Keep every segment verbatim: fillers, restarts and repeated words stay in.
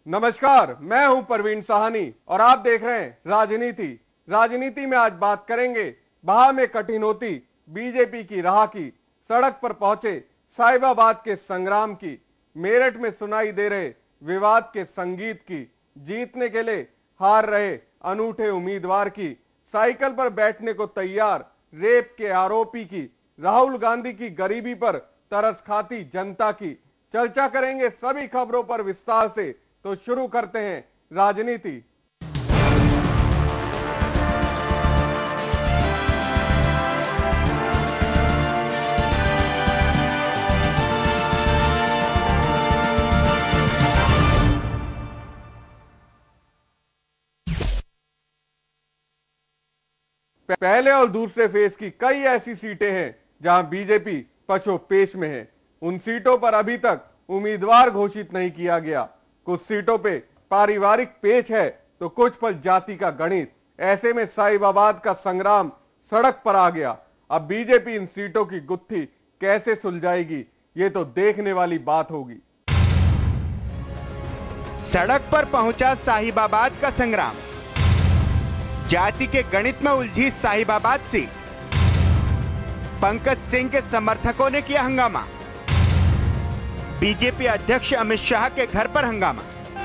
नमस्कार, मैं हूं प्रवीण साहनी और आप देख रहे हैं राजनीति। राजनीति में आज बात करेंगे बहा में कठिन होती बीजेपी की राह की, सड़क पर पहुंचे साहिबाबाद के संग्राम की, मेरठ में सुनाई दे रहे विवाद के संगीत की, जीतने के लिए हार रहे अनूठे उम्मीदवार की, साइकिल पर बैठने को तैयार रेप के आरोपी की, राहुल गांधी की गरीबी पर तरस खाती जनता की। चर्चा करेंगे सभी खबरों पर विस्तार से, तो शुरू करते हैं राजनीति। पहले और दूसरे फेज की कई ऐसी सीटें हैं जहां बीजेपी पछोपेश में है। उन सीटों पर अभी तक उम्मीदवार घोषित नहीं किया गया। कुछ सीटों पे पारिवारिक पेच है तो कुछ पर जाति का गणित। ऐसे में साहिबाबाद का संग्राम सड़क पर आ गया। अब बीजेपी इन सीटों की गुत्थी कैसे सुलझाएगी, ये तो देखने वाली बात होगी। सड़क पर पहुंचा साहिबाबाद का संग्राम, जाति के गणित में उलझी साहिबाबाद सीट। पंकज सिंह के समर्थकों ने किया हंगामा, बीजेपी अध्यक्ष अमित शाह के घर पर हंगामा।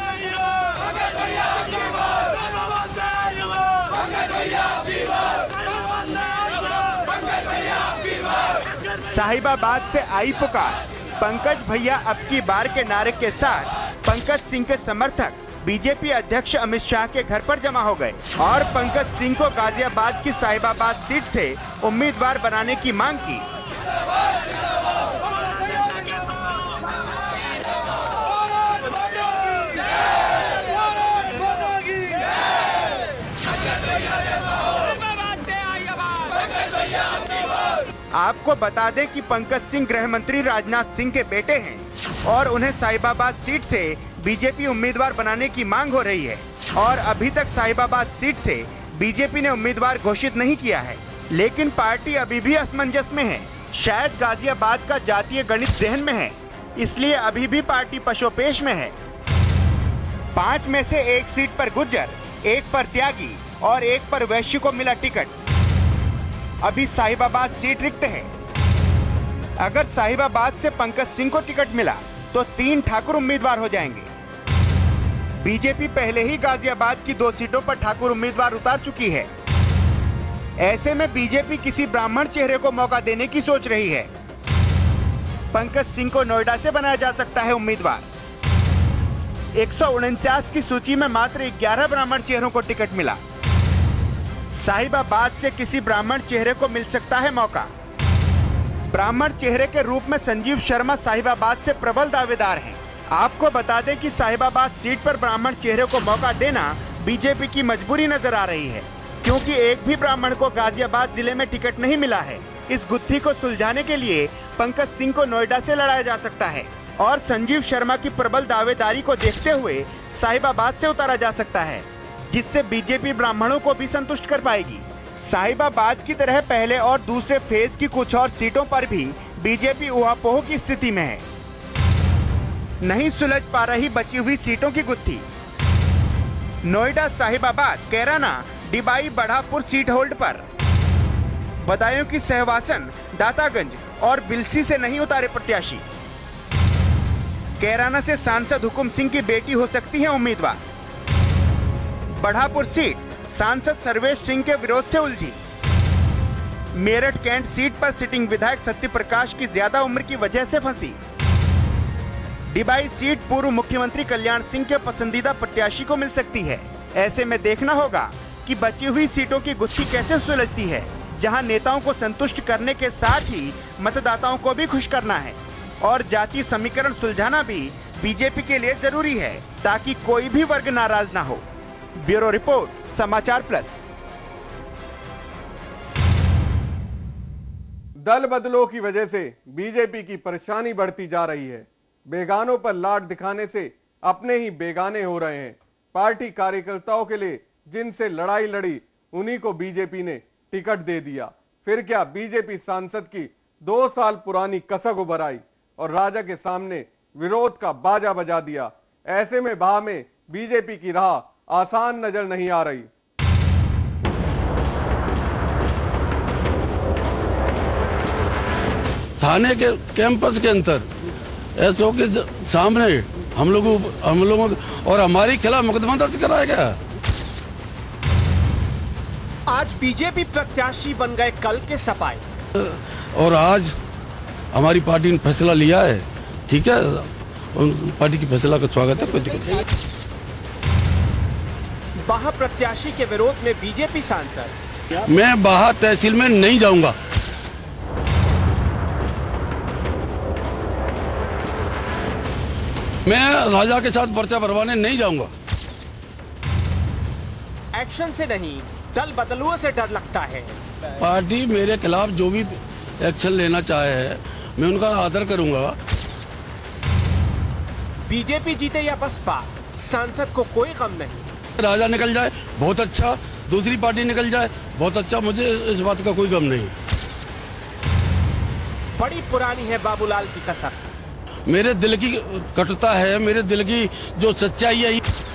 साहिबाबाद से आई पुकार, पंकज भैया अब की बार के नारे के साथ पंकज सिंह के समर्थक बीजेपी अध्यक्ष अमित शाह के घर पर जमा हो गए और पंकज सिंह को गाजियाबाद की साहिबाबाद सीट से उम्मीदवार बनाने की मांग की। आपको बता दें कि पंकज सिंह गृह मंत्री राजनाथ सिंह के बेटे हैं और उन्हें साहिबाबाद सीट से बीजेपी उम्मीदवार बनाने की मांग हो रही है और अभी तक साहिबाबाद सीट से बीजेपी ने उम्मीदवार घोषित नहीं किया है। लेकिन पार्टी अभी भी असमंजस में है। शायद गाजियाबाद का जातीय गणित जहन में है, इसलिए अभी भी पार्टी पशोपेश में है। पांच में से एक सीट पर गुर्जर, एक पर त्यागी और एक पर वैश्य को मिला टिकट। अभी साहिबाबाद सीट रिक्त है। अगर साहिबाबाद से पंकज सिंह को टिकट मिला तो तीन ठाकुर उम्मीदवार हो जाएंगे। बीजेपी पहले ही गाजियाबाद की दो सीटों पर ठाकुर उम्मीदवार उतार चुकी है। ऐसे में बीजेपी किसी ब्राह्मण चेहरे को मौका देने की सोच रही है। पंकज सिंह को नोएडा से बनाया जा सकता है उम्मीदवार। एक सौ उनचास की सूची में मात्र ग्यारह ब्राह्मण चेहरों को टिकट मिला। साहिबाबाद से किसी ब्राह्मण चेहरे को मिल सकता है मौका। ब्राह्मण चेहरे के रूप में संजीव शर्मा साहिबाबाद से प्रबल दावेदार हैं। आपको बता दें कि साहिबाबाद सीट पर ब्राह्मण चेहरे को मौका देना बीजेपी की मजबूरी नजर आ रही है, क्योंकि एक भी ब्राह्मण को गाजियाबाद जिले में टिकट नहीं मिला है। इस गुत्थी को सुलझाने के लिए पंकज सिंह को नोएडा से लड़ाया जा सकता है और संजीव शर्मा की प्रबल दावेदारी को देखते हुए साहिबाबाद से उतारा जा सकता है, जिससे बीजेपी ब्राह्मणों को भी संतुष्ट कर पाएगी। साहिबाबाद की तरह पहले और दूसरे फेज की कुछ और सीटों पर भी बीजेपी ऊहापोह की स्थिति में है। नहीं सुलझ पा रही बची हुई सीटों की गुत्थी। नोएडा, साहिबाबाद, कैराना, डिबाई, बढ़ापुर सीट होल्ड पर। बदायूं की सहवासन, दातागंज और बिलसी से नहीं उतारे प्रत्याशी। कैराना से सांसद हुकुम सिंह की बेटी हो सकती है उम्मीदवार। बढ़ापुर सीट सांसद सर्वेश सिंह के विरोध से उलझी। मेरठ कैंट सीट पर सिटिंग विधायक सत्य प्रकाश की ज्यादा उम्र की वजह से फंसी। डिबाई सीट पूर्व मुख्यमंत्री कल्याण सिंह के पसंदीदा प्रत्याशी को मिल सकती है। ऐसे में देखना होगा कि बची हुई सीटों की गुत्थी कैसे सुलझती है, जहां नेताओं को संतुष्ट करने के साथ ही मतदाताओं को भी खुश करना है और जातीय समीकरण सुलझाना भी बीजेपी के लिए जरूरी है, ताकि कोई भी वर्ग नाराज ना हो। Bureau report, Samachar plus. दल बदलों की वजह से बीजेपी की परेशानी बढ़ती जा रही है। बेगानों पर लाड दिखाने से अपने ही बेगाने हो रहे हैं। पार्टी कार्यकर्ताओं के लिए जिनसे लड़ाई लड़ी, उन्हीं को बीजेपी ने टिकट दे दिया। फिर क्या, बीजेपी सांसद की दो साल पुरानी कसक उभर आई और राजा के सामने विरोध का बाजा बजा दिया। ऐसे में बाह में बीजेपी की राह आसान नजर नहीं आ रही। थाने के कैंपस के अंदर एसओ के सामने हम लोगों हम लोगों और हमारे खिलाफ मुकदमा दर्ज कराया गया। आज बीजेपी प्रत्याशी बन गए कल के सपाई, और आज हमारी पार्टी ने फैसला लिया है, ठीक है, उन पार्टी की फैसला का स्वागत है, कोई दिक्कत नहीं। बाह प्रत्याशी के विरोध में बीजेपी सांसद, मैं बाह तहसील में नहीं जाऊंगा। मैं राजा के साथ पर्चा भरवाने नहीं जाऊंगा। एक्शन से नहीं दल बदलुओं से डर लगता है। पार्टी मेरे खिलाफ जो भी एक्शन लेना चाहे है मैं उनका आदर करूंगा। बीजेपी जीते या बसपा, सांसद को कोई गम नहीं। राजा निकल जाए बहुत अच्छा, दूसरी पार्टी निकल जाए बहुत अच्छा, मुझे इस बात का कोई गम नहीं। बड़ी पुरानी है बाबूलाल की कसम। मेरे दिल की कटुता है, मेरे दिल की जो सच्चाई है।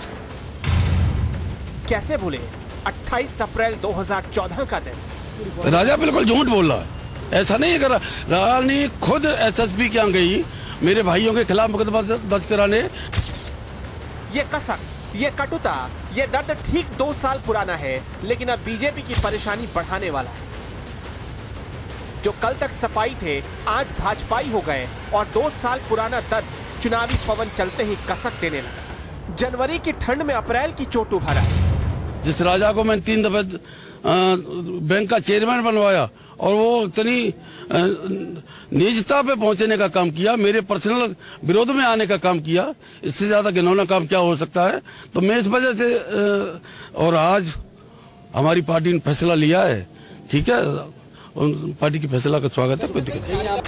कैसे भूले अट्ठाईस अप्रैल दो हज़ार चौदह का दिन। राजा बिल्कुल झूठ बोल रहा है, ऐसा नहीं है। राजा ने खुद एसएसपी के यहाँ गई मेरे भाइयों के खिलाफ मुकदमा दर्ज कराने। ये कसक, ये कटुता, ये दर्द ठीक दो साल पुराना है, लेकिन अब बीजेपी की परेशानी बढ़ाने वाला है। जो कल तक सपाई थे आज भाजपाई हो गए और दो साल पुराना दर्द चुनावी पवन चलते ही कसक देने लगा। जनवरी की ठंड में अप्रैल की चोट उभरा। जिस राजा को मैं तीन दफे बैंक का चेयरमैन बनवाया और वो इतनी निजता पे पहुंचने का काम किया, मेरे पर्सनल विरोध में आने का काम किया, इससे ज्यादा घिनौना काम क्या हो सकता है। तो मैं इस वजह से, और आज हमारी पार्टी ने फैसला लिया है, ठीक है, उन पार्टी की फैसला का स्वागत है, कोई दिक्कत नहीं।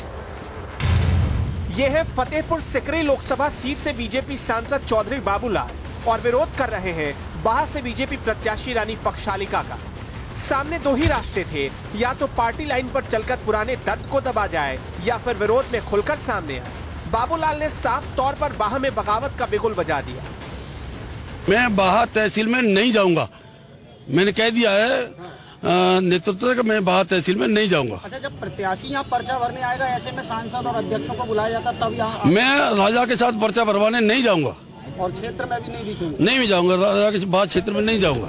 ये है फतेहपुर सिकरी लोकसभा सीट से बीजेपी सांसद चौधरी बाबूलाल और विरोध कर रहे हैं बाह से बीजेपी प्रत्याशी रानी पक्षालिका का। सामने दो ही रास्ते थे, या तो पार्टी लाइन पर चलकर पुराने दर्द को दबा जाए या फिर विरोध में खुलकर सामने आए। बाबूलाल ने साफ तौर पर बाह में बगावत का बिगुल बजा दिया। मैं बाह तहसील में नहीं जाऊंगा, मैंने कह दिया है नेतृत्व का, मैं बाह तहसील में नहीं जाऊंगा। अच्छा, जब प्रत्याशी यहाँ पर्चा भरने आएगा ऐसे में सांसद और अध्यक्षों को बुलाया जाता तब यहाँ मैं राजा के साथ पर्चा भरवाने नहीं जाऊंगा और क्षेत्र में भी नहीं दिखेंगे। नहीं भी जाऊंगा, राजा के बाह क्षेत्र में नहीं जाऊंगा।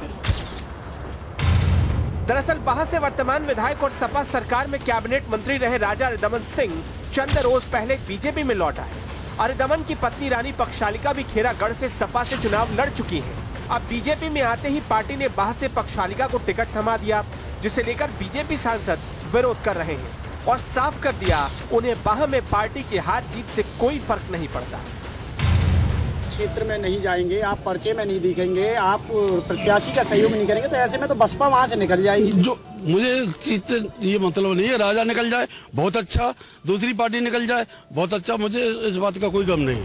दरअसल बाह से वर्तमान विधायक और सपा सरकार में कैबिनेट मंत्री रहे राजा रिदमन सिंह चंद रोज पहले बीजेपी में लौटा है। रिदमन की पत्नी रानी पक्षालिका भी खेरागढ़ से सपा से चुनाव लड़ चुकी है। अब बीजेपी में आते ही पार्टी ने बाह से पक्षालिका को टिकट थमा दिया, जिसे लेकर बीजेपी सांसद विरोध कर रहे हैं और साफ कर दिया उन्हें बाह में पार्टी की हार जीत से कोई फर्क नहीं पड़ता। क्षेत्र में नहीं जाएंगे, आप पर्चे में नहीं दिखेंगे, आप प्रत्याशी का सहयोग नहीं करेंगे, तो ऐसे में तो बसपा वहां से निकल जाएगी। जो मुझे चीज ये मतलब नहीं है, राजा निकल जाए बहुत अच्छा, दूसरी पार्टी निकल जाए बहुत अच्छा, मुझे इस बात का कोई गम नहीं।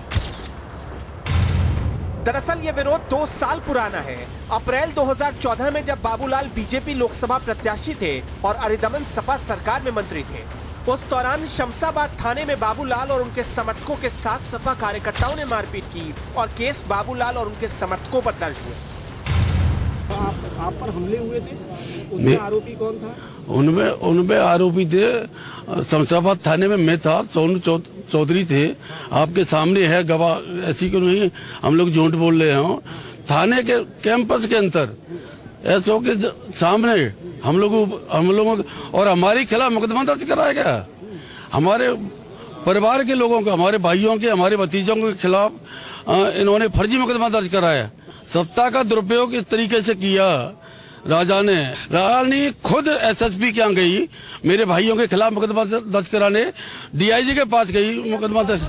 दरअसल ये विरोध दो साल पुराना है। अप्रैल दो हज़ार चौदह में जब बाबूलाल बीजेपी लोकसभा प्रत्याशी थे और रिदमन सपा सरकार में मंत्री थे, उस दौरान शमशाबाद थाने में बाबूलाल और उनके समर्थकों के साथ सपा कार्यकर्ताओं ने मारपीट की और केस बाबूलाल और उनके समर्थकों पर दर्ज हुए। आप, आप पर हमले हुए थे, उसमें आरोपी कौन था? उनमें उनमें आरोपी थे, शमशाबाद थाने में मैं था, सोनू चौधरी थे, आपके सामने है गवाह, ऐसी क्यों नहीं हम लोग झूठ बोल रहे हो। थाने के कैंपस के अंदर एसओ के सामने हम लोगों हम लोगों और हमारे खिलाफ मुकदमा दर्ज कराया गया। हमारे परिवार के लोगों को, हमारे भाइयों के, हमारे भतीजों के खिलाफ इन्होंने फर्जी मुकदमा दर्ज कराया। सत्ता का दुरुपयोग इस तरीके से किया राजा ने। राजा ने खुद एसएसपी के यहाँ गई मेरे भाइयों के खिलाफ मुकदमा दर्ज कराने, डीआईजी के पास गई मुकदमा दर्ज।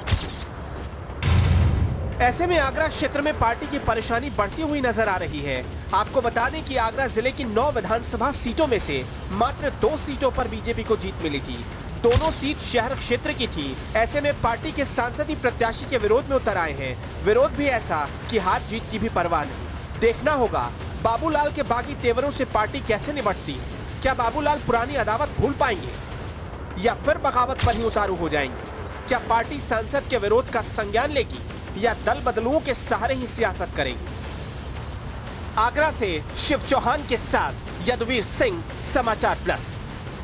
ऐसे में आगरा क्षेत्र में पार्टी की परेशानी बढ़ती हुई नजर आ रही है। आपको बता दें कि आगरा जिले की नौ विधानसभा सीटों में से मात्र दो सीटों पर बीजेपी को जीत मिली थी। दोनों सीट शहर क्षेत्र की थी। ऐसे में पार्टी के सांसदीय प्रत्याशी के विरोध में उतर आए हैं। विरोध भी ऐसा कि हार जीत की भी परवाह नहीं। देखना होगा बाबूलाल के बागी तेवरों से पार्टी कैसे निपटती है। क्या बाबूलाल पुरानी अदावत भूल पाएंगे या फिर बगावत पर ही उतारू हो जाएंगे? क्या पार्टी सांसद के विरोध का संज्ञान लेगी या दल बदलुओं के सहारे ही सियासत करेंगी? आगरा से शिव चौहान के साथ यदुवीर सिंह, समाचार प्लस।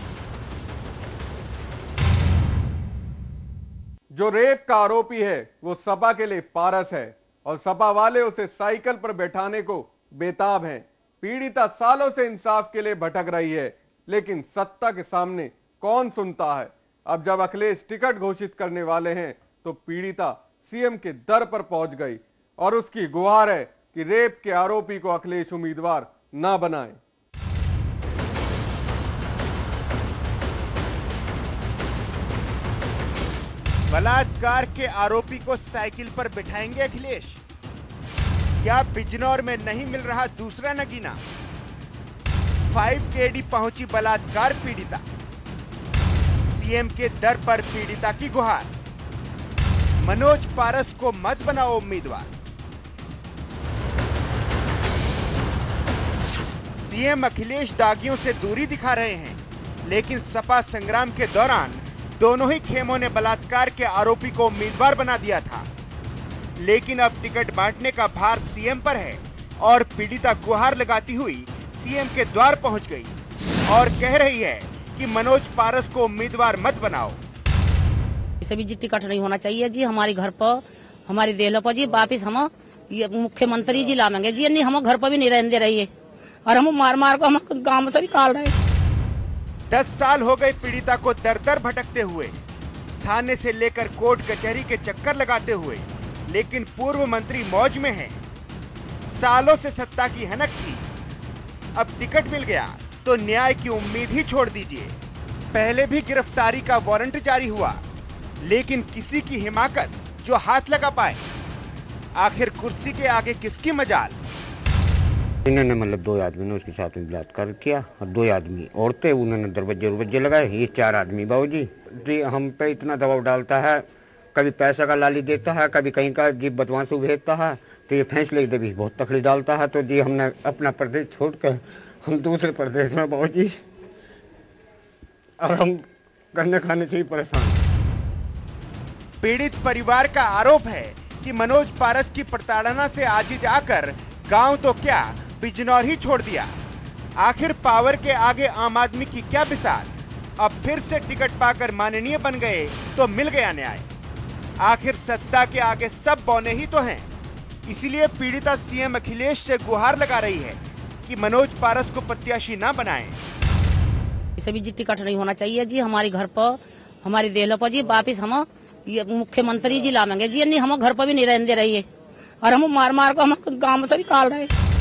जो रेप का आरोपी है वो सपा के लिए पारस है और सपा वाले उसे साइकिल पर बैठाने को बेताब हैं। पीड़िता सालों से इंसाफ के लिए भटक रही है, लेकिन सत्ता के सामने कौन सुनता है। अब जब अखिलेश टिकट घोषित करने वाले हैं तो पीड़िता सीएम के दर पर पहुंच गई और उसकी गुहार है कि रेप के आरोपी को अखिलेश उम्मीदवार ना बनाए। बलात्कार के आरोपी को साइकिल पर बिठाएंगे अखिलेश? क्या बिजनौर में नहीं मिल रहा दूसरा नगीना? फाइव केडी पहुंची बलात्कार पीड़िता, सीएम के दर पर पीड़िता की गुहार। मनोज पारस को मत बनाओ उम्मीदवार। सीएम अखिलेश दागियों से दूरी दिखा रहे हैं, लेकिन सपा संग्राम के दौरान दोनों ही खेमों ने बलात्कार के आरोपी को उम्मीदवार बना दिया था। लेकिन अब टिकट बांटने का भार सीएम पर है और पीड़िता गुहार लगाती हुई सीएम के द्वार पहुंच गई और कह रही है कि मनोज पारस को उम्मीदवार मत बनाओ। इसे भी जी टिकट नहीं होना चाहिए जी हमारे घर पर, हमारी देहलों पर जी। वापिस हम ये मुख्यमंत्री जी लावेंगे जी, नहीं हम घर पर भी नहीं रहने दे रही है और हम मार मार को हम गाँव से भी निकाल रहे हैं। दस साल हो गए पीड़िता को दर दर भटकते हुए, थाने से लेकर कोर्ट कचहरी के चक्कर लगाते हुए, लेकिन पूर्व मंत्री मौज में हैं। सालों से सत्ता की हनक थी, अब टिकट मिल गया तो न्याय की उम्मीद ही छोड़ दीजिए। पहले भी गिरफ्तारी का वारंट जारी हुआ, लेकिन किसी की हिमाकत जो हाथ लगा पाए। आखिर कुर्सी के आगे किसकी मजाल? इन्होंने मतलब दो आदमी ने उसके साथ में बलात्कार किया और दो आदमी औरतें, उन्होंने दरवाजे रुबज्जे लगाए। ये चार आदमी बाबूजी जी हम पे इतना दबाव डालता है, कभी पैसा का लाली देता है, कभी कहीं का जी बदमाशू भेजता है, तो ये फैसले दे भी बहुत तकलीफ डालता है। तो जी हमने अपना प्रदेश छोड़ कर हम दूसरे प्रदेश में बाबूजी, और हम करने खाने से ही परेशान। पीड़ित परिवार का आरोप है कि मनोज पारस की प्रताड़ना से आजिज आकर गांव तो क्या बिजनौर ही छोड़ दिया। आखिर पावर के आगे आम आदमी की क्या बिसात? अब फिर से टिकट पाकर माननीय बन गए तो मिल गया न्याय। आखिर सत्ता के आगे सब बौने ही तो हैं। इसीलिए पीड़िता सीएम अखिलेश से गुहार लगा रही है कि मनोज पारस को प्रत्याशी ना बनाएं। इसे भी जी टिकट नहीं होना चाहिए जी हमारे घर पर, हमारी देहलों पर जी। वापिस हम ये मुख्यमंत्री जी लावेंगे जी, नहीं हम घर पर भी नहीं रहने दे रही है और हम मार मार को हम गाँव से भी निकाल रहे हैं।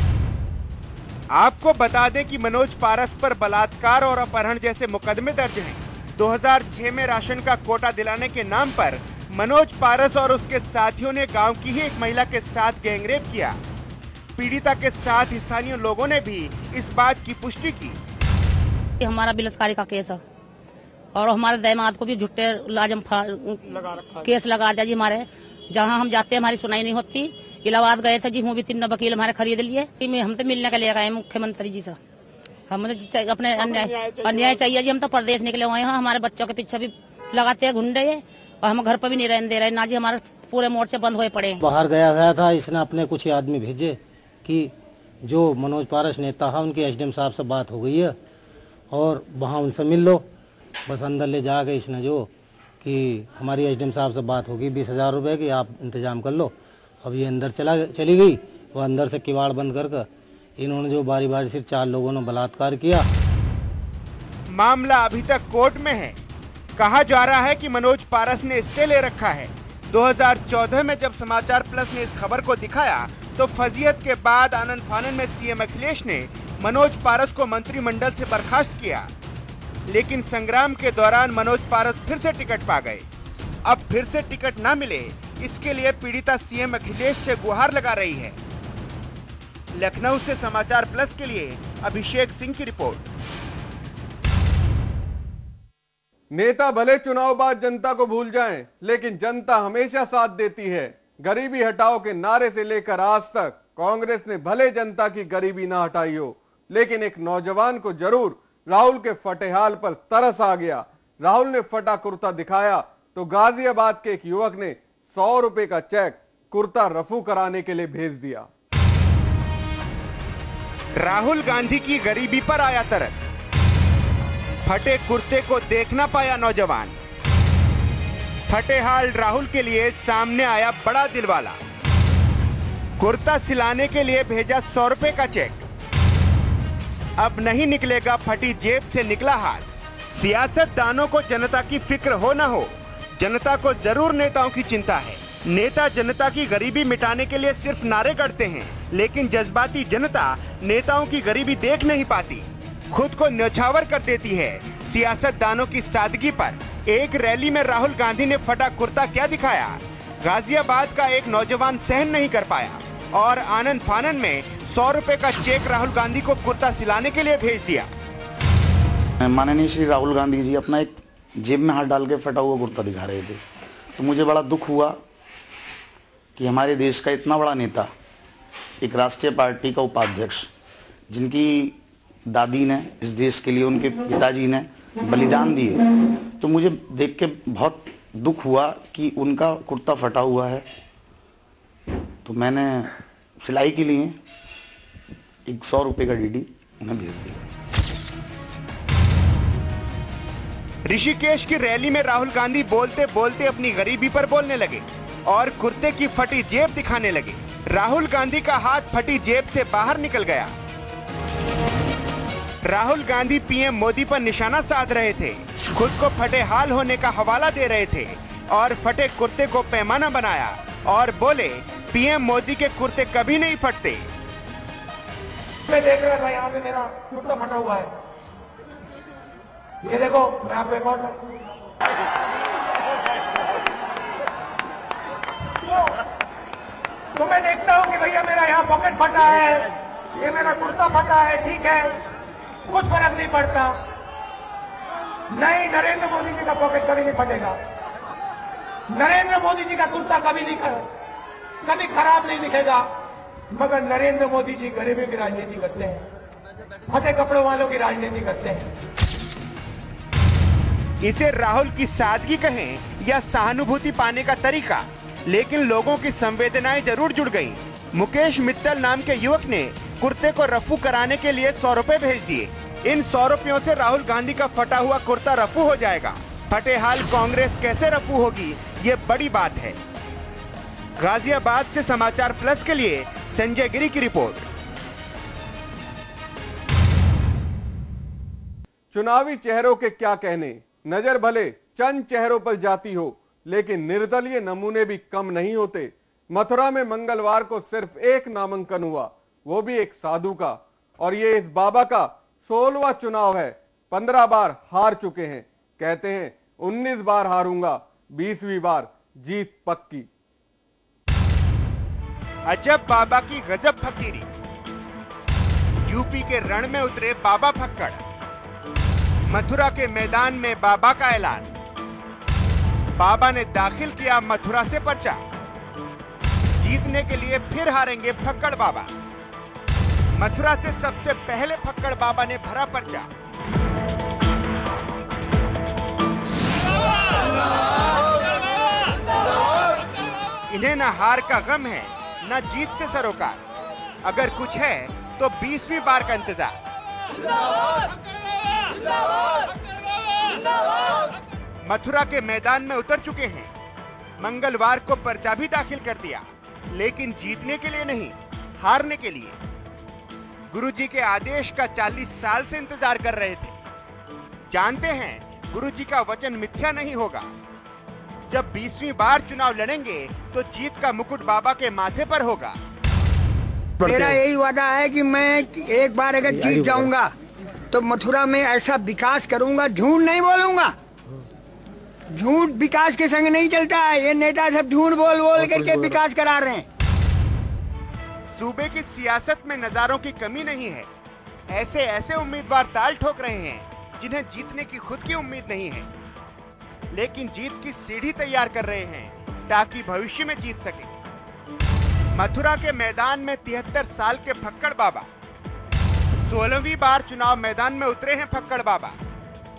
आपको बता दें कि मनोज पारस पर बलात्कार और अपहरण जैसे मुकदमे दर्ज हैं। दो हज़ार छह में राशन का कोटा दिलाने के नाम पर मनोज पारस और उसके साथियों ने गांव की ही एक महिला के साथ गैंगरेप किया। पीड़िता के साथ स्थानीय लोगों ने भी इस बात की पुष्टि की। हमारा बलात्कारी का केस है और हमारे दामाद को भी झुट्टे लाजम लगा रखा केस लगा दिया जी। हमारे जहाँ हम जाते हैं हमारी सुनाई नहीं होती। इलाहाबाद गए थे जी, हूँ भी तीन वकील हमारे खरीद लिए। हम तो मिलने के लिए गए मुख्यमंत्री जी से। हम तो अपने अन्याय अन्याय चाहिए जी। हम तो प्रदेश निकले हुए हैं, हमारे बच्चों के पीछे भी लगाते हैं गुंडे और हम घर पर भी नहीं रहने दे रहे ना जी। हमारे पूरे मोर्चे बंद हुए पड़े हैं। बाहर गया हुआ था, इसने अपने कुछ आदमी भेजे कि जो मनोज पारस नेता है उनके एसडीएम साहब से बात हो गई है और वहाँ उनसे मिल लो। बस अंदर ले जा के इसने जो कि हमारी एसडीएम साहब से बात होगी बीस हजार रुपये की, आप इंतजाम कर लो। अब ये अंदर चला चली गई, वो अंदर से किवाड़ बंद करके इन्होंने जो बारी बारी से चार लोगों ने बलात्कार किया। मामला अभी तक कोर्ट में है। कहा जा रहा है कि मनोज पारस ने स्टे ले रखा है। दो हज़ार चौदह में जब समाचार प्लस ने इस खबर को दिखाया तो फजीयत के बाद आनन फानन में सीएम अखिलेश ने मनोज पारस को मंत्रिमंडल से बर्खास्त किया। लेकिन संग्राम के दौरान मनोज पारस फिर से टिकट पा गए। अब फिर से टिकट ना मिले, इसके लिए पीड़िता सीएम अखिलेश से गुहार लगा रही है। लखनऊ से समाचार प्लस के लिए अभिषेक सिंह की रिपोर्ट। नेता भले चुनाव बाद जनता को भूल जाएं, लेकिन जनता हमेशा साथ देती है। गरीबी हटाओ के नारे से लेकर आज तक कांग्रेस ने भले जनता की गरीबी ना हटाई हो, लेकिन एक नौजवान को जरूर राहुल के फटे हाल पर तरस आ गया। राहुल ने फटा कुर्ता दिखाया तो गाजियाबाद के एक युवक ने सौ रुपए का चेक कुर्ता रफू कराने के लिए भेज दिया। राहुल गांधी की गरीबी पर आया तरस, फटे कुर्ते को देख ना पाया नौजवान। फटे हाल राहुल के लिए सामने आया बड़ा दिलवाला, कुर्ता सिलाने के लिए भेजा सौ रुपए का चेक। अब नहीं निकलेगा फटी जेब से निकला हाल। सियासतदानों को जनता की फिक्र हो ना हो, जनता को जरूर नेताओं की चिंता है। नेता जनता की गरीबी मिटाने के लिए सिर्फ नारे गढ़ते हैं, लेकिन जज्बाती जनता नेताओं की गरीबी देख नहीं पाती, खुद को न्यौछावर कर देती है। सियासतदानों की सादगी पर एक रैली में राहुल गांधी ने फटा कुर्ता क्या दिखाया। गाजियाबाद का एक नौजवान सहन नहीं कर पाया और आनंद फानन में सौ रुपए का चेक राहुल गांधी को कुर्ता सिलाने के लिए भेज दिया। माननीय श्री राहुल गांधी जी अपना एक जेब में हाथ डाल के फटा हुआ कुर्ता दिखा रहे थे, तो मुझे बड़ा दुख हुआ कि हमारे देश का इतना बड़ा नेता, एक राष्ट्रीय पार्टी का उपाध्यक्ष, जिनकी दादी ने इस देश के लिए, उनके पिताजी ने बलिदान दिए, तो मुझे देख के बहुत दुख हुआ कि उनका कुर्ता फटा हुआ है। तो मैंने सिलाई के लिए एक सौ रुपये का डीडी उन्हें भेज दिया। ऋषिकेश की रैली में राहुल गांधी बोलते बोलते अपनी गरीबी पर बोलने लगे और कुर्ते की फटी जेब दिखाने लगे। राहुल गांधी का हाथ फटी जेब से बाहर निकल गया। राहुल गांधी पीएम मोदी पर निशाना साध रहे थे, खुद को फटे हाल होने का हवाला दे रहे थे और फटे कुर्ते को पैमाना बनाया और बोले पीएम मोदी के कुर्ते कभी नहीं फटते। मैं देख रहा था यहाँ पे मेरा कुर्ता फटा हुआ है, ये देखो मैं आप एक और तो मैं देखता हूँ कि भैया मेरा यहाँ पॉकेट फटा है, ये मेरा कुर्ता फटा है, ठीक है, कुछ फर्क नहीं पड़ता। नहीं, नरेंद्र मोदी जी का पॉकेट कभी नहीं फटेगा, नरेंद्र मोदी जी का कुर्ता कभी नहीं कभी खराब नहीं दिखेगा। मगर नरेंद्र मोदी जी गरीबी की राजनीति करते हैं, फटे कपड़ों वालों की राजनीति करते हैं। इसे राहुल की सादगी कहें या सहानुभूति पाने का तरीका, लेकिन लोगों की संवेदनाएं जरूर जुड़ गईं। मुकेश मित्तल नाम के युवक ने कुर्ते को रफू कराने के लिए सौ रुपए भेज दिए। इन सौ रुपयों से राहुल गांधी का फटा हुआ कुर्ता रफू हो जाएगा। फटे हाल कांग्रेस कैसे रफू होगी, ये बड़ी बात है। गाजियाबाद से समाचार प्लस के लिए संजय गिरी की रिपोर्ट। चुनावी चेहरों के क्या कहने, नजर भले चंद चेहरों पर जाती हो, लेकिन निर्दलीय नमूने भी कम नहीं होते। मथुरा में मंगलवार को सिर्फ एक नामांकन हुआ, वो भी एक साधु का, और ये इस बाबा का सोलहवां चुनाव है। पंद्रह बार हार चुके हैं, कहते हैं उन्नीस बार हारूंगा, बीसवीं बार जीत पक्की। अजब बाबा की गजब फकीरी, यूपी के रण में उतरे बाबा फक्कड़। मथुरा के मैदान में बाबा का ऐलान, बाबा ने दाखिल किया मथुरा से पर्चा। जीतने के लिए फिर हारेंगे फक्कड़ बाबा। मथुरा से सबसे पहले फक्कड़ बाबा ने भरा पर्चा। इन्हें न हार का गम है, न जीत से सरोकार। अगर कुछ है तो बीसवीं बार का इंतजार। मथुरा के मैदान में उतर चुके हैं। मंगलवार को पर्चा भी दाखिल कर दिया, लेकिन जीतने के लिए नहीं, हारने के लिए। गुरुजी के आदेश का चालीस साल से इंतजार कर रहे थे। जानते हैं गुरुजी का वचन मिथ्या नहीं होगा। जब बीसवीं बार चुनाव लड़ेंगे तो जीत का मुकुट बाबा के माथे पर होगा। मेरा यही वादा है कि मैं एक बार अगर जीत जाऊंगा तो मथुरा में ऐसा विकास करूंगा, झूठ नहीं बोलूंगा। झूठ विकास के संग नहीं चलता है, ये नेता सब झूठ बोल बोल करके विकास करा रहे हैं। सूबे की सियासत में नजारों की कमी नहीं है। ऐसे ऐसे उम्मीदवार ताल ठोक रहे हैं जिन्हें जीतने की खुद की उम्मीद नहीं है, लेकिन जीत की सीढ़ी तैयार कर रहे हैं ताकि भविष्य में जीत सके। मथुरा के मैदान में तिहत्तर साल के फक्कड़ बाबा सोलहवीं बार चुनाव मैदान में उतरे हैं। फक्कड़ बाबा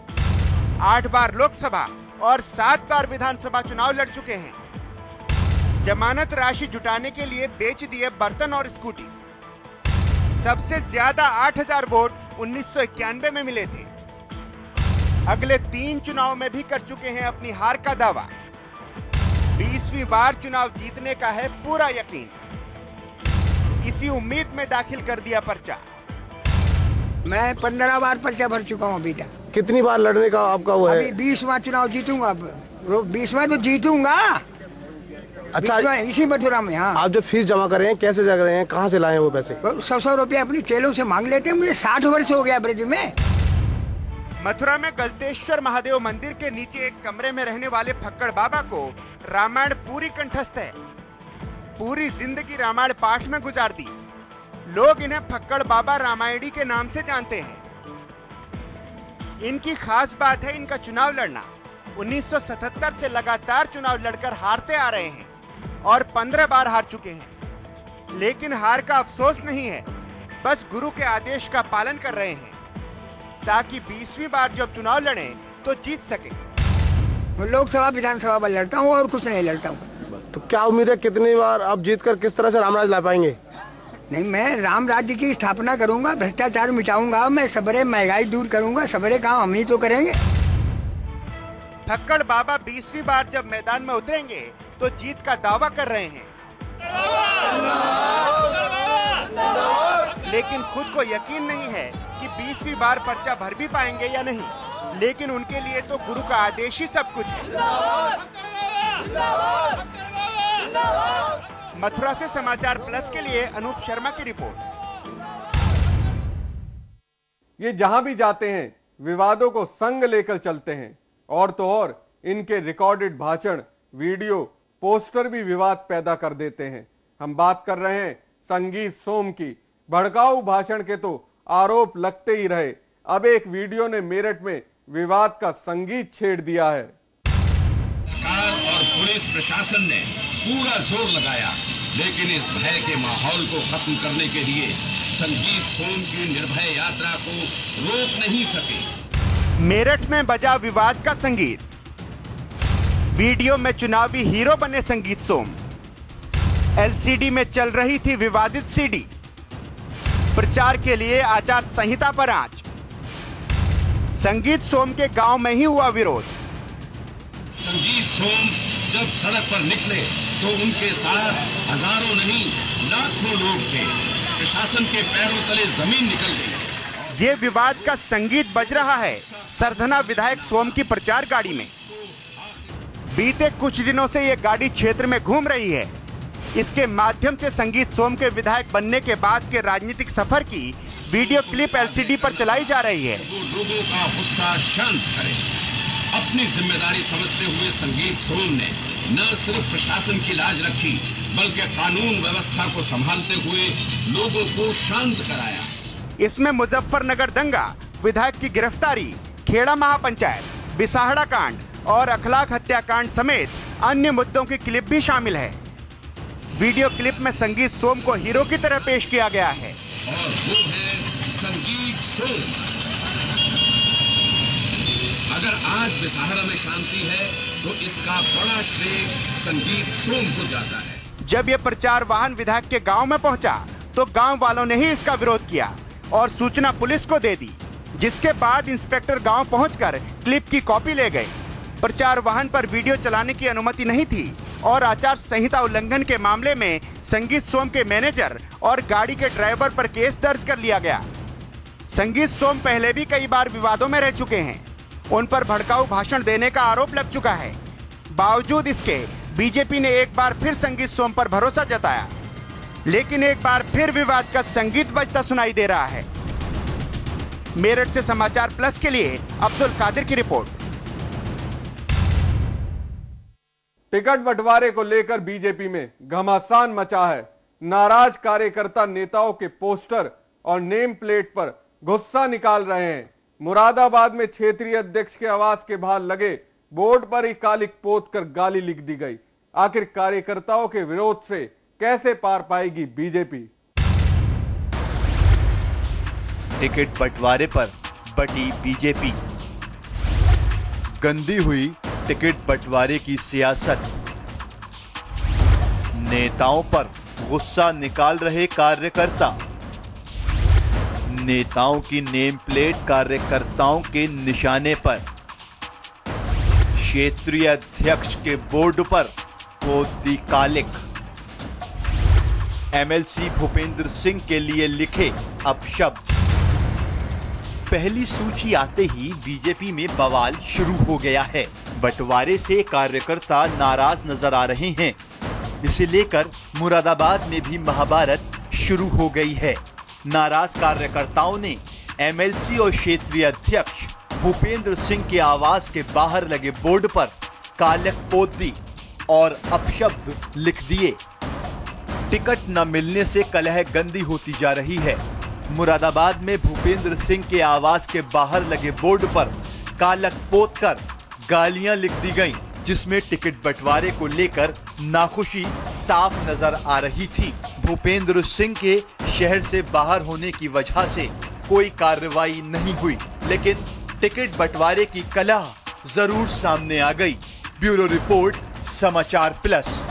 आठ बार लोकसभा और सात बार विधानसभा चुनाव लड़ चुके हैं। जमानत राशि जुटाने के लिए बेच दिए बर्तन और स्कूटी। सबसे ज्यादा आठ हजार वोट उन्नीस सौ इक्यानवे में मिले थे। अगले तीन चुनाव में भी कर चुके हैं अपनी हार का दावा। बीसवीं बार चुनाव जीतने का है पूरा यकीन। इसी उम्मीद में दाखिल कर दिया पर्चा। मैं पंद्रह बार पर्चा भर चुका हूँ अभी तक। कितनी बार लड़ने का आपका वो है? बीसवां चुनाव जीतूंगा। बीसवां तो जीतूंगा। अच्छा, इसी मथुरा में। हाँ, आप जो फीस जमा कर रहे हैं, कैसे जमा कर रहे हैं, कहाँ से लाए हैं वो पैसे? सौ सौ रुपया अपनी चेलों से मांग लेते हैं। मुझे साठ वर्ष हो गया ब्रज में। मथुरा में गलतेश्वर महादेव मंदिर के नीचे एक कमरे में रहने वाले फक्कड़ बाबा को रामायण पूरी कंठस्थ है। पूरी जिंदगी रामायण पाठ में गुजार दी। लोग इन्हें फक्कड़ बाबा रामायणी के नाम से जानते हैं। इनकी खास बात है इनका चुनाव लड़ना। उन्नीस सौ सतहत्तर से लगातार चुनाव लड़कर हारते आ रहे हैं और पंद्रह बार हार चुके हैं। लेकिन हार का अफसोस नहीं है, बस गुरु के आदेश का पालन कर रहे हैं ताकि बीसवीं बार जब चुनाव लड़े तो जीत सके। लोकसभा विधानसभा में लड़ता हूँ और कुछ नहीं लड़ता हूँ। तो क्या उम्मीद है कितनी बार आप जीतकर किस तरह से रामराज ला पाएंगे? नहीं, मैं राम राज्य की स्थापना करूंगा, भ्रष्टाचार मिटाऊंगा, मैं सबरे महंगाई दूर करूंगा। सबरे काम हम ही तो करेंगे। फक्कड़ बाबा बीसवीं बार जब मैदान में उतरेंगे तो जीत का दावा कर रहे हैं, लेकिन खुद को यकीन नहीं है कि बीसवीं बार पर्चा भर भी पाएंगे या नहीं। लेकिन उनके लिए तो गुरु का आदेश ही सब कुछ है। मथुरा से समाचार प्लस के लिए अनूप शर्मा की रिपोर्ट। ये जहां भी जाते हैं विवादों को संग लेकर चलते हैं, और तो और इनके रिकॉर्डेड भाषण, वीडियो, पोस्टर भी विवाद पैदा कर देते हैं। हम बात कर रहे हैं संगीत सोम की। भड़काऊ भाषण के तो आरोप लगते ही रहे। अब एक वीडियो ने मेरठ में विवाद का संगीत छेड़ दिया है। सरकार और पुलिस प्रशासन ने पूरा जोर लगाया, लेकिन इस भय के माहौल को खत्म करने के लिए संगीत सोम की निर्भय यात्रा को रोक नहीं सके। मेरठ में बजा विवाद का संगीत। वीडियो में चुनावी हीरो बने संगीत सोम। एलसीडी में चल रही थी विवादित सीडी। प्रचार के लिए आचार संहिता पर आंच। संगीत सोम के गांव में ही हुआ विरोध। संगीत सोम जब सड़क पर निकले तो उनके साथ हजारों नहीं लाखों लोग थे। प्रशासन के पैरों तले जमीन निकल गई। ये विवाद का संगीत बज रहा है सरधना विधायक सोम की प्रचार गाड़ी में। बीते कुछ दिनों से ये गाड़ी क्षेत्र में घूम रही है। इसके माध्यम से संगीत सोम के विधायक बनने के बाद के राजनीतिक सफर की वीडियो क्लिप एलसीडी पर चलाई जा रही है। लोगों का गुस्सा शांत करें। अपनी जिम्मेदारी समझते हुए संगीत सोम ने न सिर्फ प्रशासन की लाज रखी, बल्कि कानून व्यवस्था को संभालते हुए लोगों को शांत कराया। इसमें मुजफ्फरनगर दंगा, विधायक की गिरफ्तारी, खेड़ा महापंचायत, बिसाहड़ा कांड और अखलाक हत्याकांड समेत अन्य मुद्दों की क्लिप भी शामिल है। वीडियो क्लिप में संगीत सोम को हीरो की तरह पेश किया गया है। और वो है संगीत सोम। अगर आज बिसाहड़ा में शांति है तो इसका बड़ा श्रेय संगीत सोम को जाता है। जब यह प्रचार वाहन विधायक के गांव में पहुंचा तो गांव वालों ने ही इसका विरोध किया और सूचना पुलिस को दे दी, जिसके बाद इंस्पेक्टर गांव पहुंचकर क्लिप की कॉपी ले गए। प्रचार वाहन पर वीडियो चलाने की अनुमति नहीं थी और आचार संहिता उल्लंघन के मामले में संगीत सोम के मैनेजर और गाड़ी के ड्राइवर पर केस दर्ज कर लिया गया। संगीत सोम पहले भी कई बार विवादों में रह चुके हैं। उन पर भड़काऊ भाषण देने का आरोप लग चुका है। बावजूद इसके बीजेपी ने एक बार फिर संगीत सोम पर भरोसा जताया, लेकिन एक बार फिर विवाद का संगीत बजता सुनाई दे रहा है। मेरठ से समाचार प्लस के लिए अब्दुल कादिर की रिपोर्ट। टिकट बंटवारे को लेकर बीजेपी में घमासान मचा है। नाराज कार्यकर्ता नेताओं के पोस्टर और नेम प्लेट पर गुस्सा निकाल रहे हैं। मुरादाबाद में क्षेत्रीय अध्यक्ष के आवास के बाहर लगे बोर्ड पर ही कालिक पोत कर गाली लिख दी गई। आखिर कार्यकर्ताओं के विरोध से कैसे पार पाएगी बीजेपी? टिकट बंटवारे पर बटी बीजेपी। गंदी हुई टिकट बंटवारे की सियासत। नेताओं पर गुस्सा निकाल रहे कार्यकर्ता। नेताओं की नेम प्लेट कार्यकर्ताओं के निशाने पर। क्षेत्रीय अध्यक्ष के बोर्ड पर कोदी कालिक। एमएलसी भूपेंद्र सिंह के लिए लिखे अपशब्द। पहली सूची आते ही बीजेपी में बवाल शुरू हो गया है। बंटवारे से कार्यकर्ता नाराज नजर आ रहे हैं। इसे लेकर मुरादाबाद में भी महाभारत शुरू हो गई है। नाराज कार्यकर्ताओं ने एमएलसी और क्षेत्रीय अध्यक्ष भूपेंद्र सिंह के आवास के बाहर लगे बोर्ड पर कालिक पोत दी और अपशब्द लिख दिए। टिकट न मिलने से कलह गंदी होती जा रही है। मुरादाबाद में भूपेंद्र सिंह के आवास के बाहर लगे बोर्ड पर कालिक पोत कर गालियां लिख दी गईं, जिसमें टिकट बंटवारे को लेकर नाखुशी साफ नजर आ रही थी। भूपेंद्र सिंह के शहर से बाहर होने की वजह से कोई कार्रवाई नहीं हुई, लेकिन टिकट बंटवारे की कलह जरूर सामने आ गई। Bureau report, Samachar plus.